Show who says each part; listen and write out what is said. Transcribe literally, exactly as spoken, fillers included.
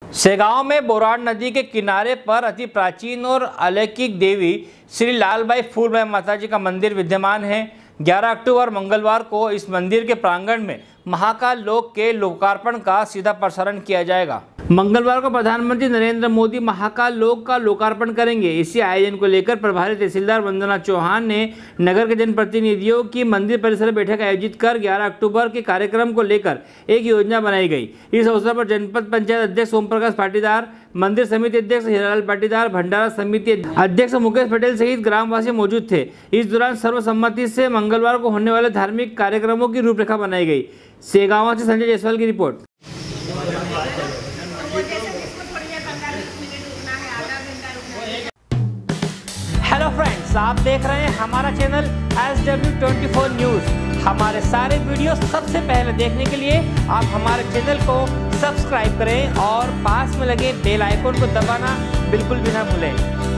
Speaker 1: सेगांव में बोराड़ नदी के किनारे पर अति प्राचीन और अलौकिक देवी श्री लालबाई फूलबाई माताजी का मंदिर विद्यमान है। ग्यारह अक्टूबर मंगलवार को इस मंदिर के प्रांगण में महाकाल लोक के लोकार्पण का सीधा प्रसारण किया जाएगा। मंगलवार को प्रधानमंत्री नरेंद्र मोदी महाकाल लोक का लोकार्पण करेंगे। इसी आयोजन को लेकर प्रभारी तहसीलदार वंदना चौहान ने नगर के जनप्रतिनिधियों की मंदिर परिसर में बैठक आयोजित कर ग्यारह अक्टूबर के कार्यक्रम को लेकर एक योजना बनाई गई। इस अवसर पर जनपद पंचायत अध्यक्ष ओम प्रकाश पाटीदार, मंदिर समिति अध्यक्ष हीरालाल पाटीदार, भंडारा समिति अध्यक्ष मुकेश पटेल सहित ग्रामवासी मौजूद थे। इस दौरान सर्वसम्मति से मंगलवार को होने वाले धार्मिक कार्यक्रमों की रूपरेखा बनाई गई। सेगांव से संजय जायसवाल की रिपोर्ट। हेलो फ्रेंड्स, आप देख रहे हैं हमारा channel S W twenty four news. हमारे सारे वीडियो सबसे पहले देखने के लिए आप हमारे चैनल को सब्सक्राइब करें और पास में लगे बेल आइकन को दबाना बिल्कुल भी ना भूलें।